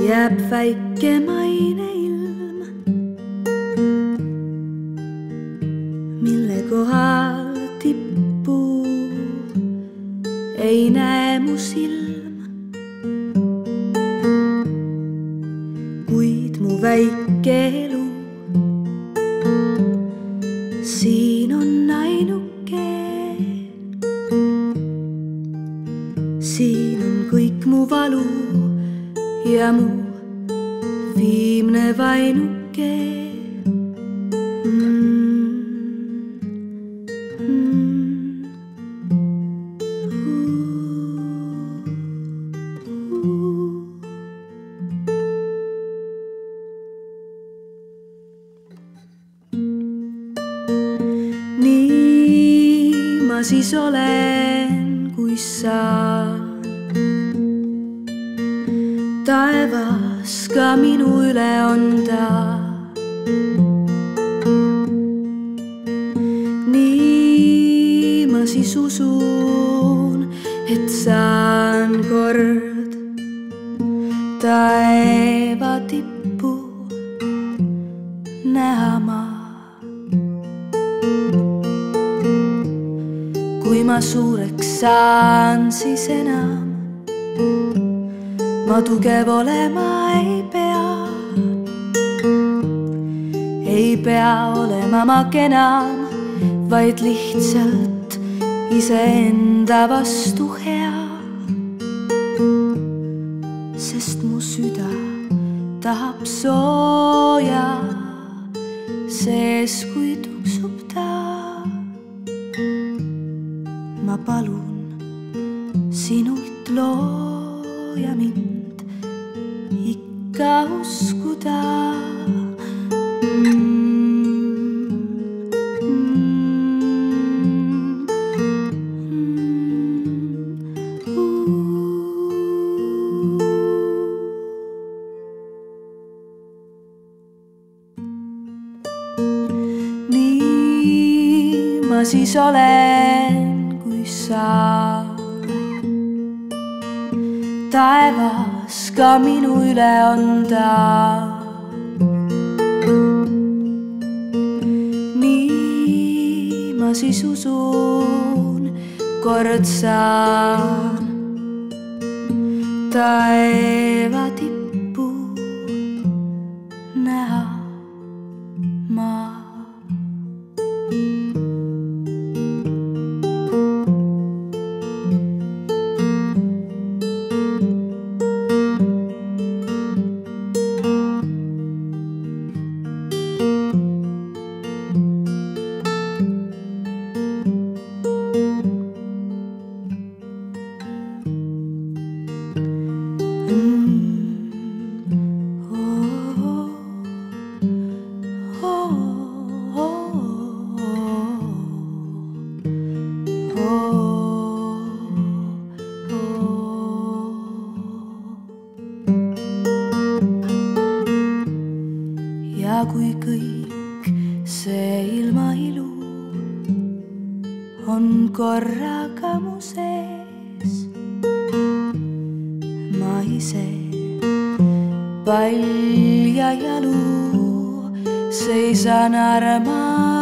jääb väike maine ilm, mille kohal tippu ei näe mu silm. Kuid mu väike elu siin on ainuke. Siin on kõik mu valu ja mu viimne vainuke. Nii ma siis olen, kui saan. Taevas ka minu üle on ta. Nii ma siis usun, et saan kord taeva tippu näha ma. Kui ma suureks saan, siis enam ma tugev olema ei pea. Ei pea olema ma kenam, vaid lihtsalt iseenda vastu hea. Sest mu süda tahab sooja sees, kui tuksub ta. Ma palun sinult looja mind ikka uskuda. Nii ma siis olen, kui saan. Taevas ka minu üle on ta. Nii ma siis usun, kord saan taeva tippu näha ma. Ja kui kõik see ilmailu on korraga mu sees, ma ise palja jalu seisan armas.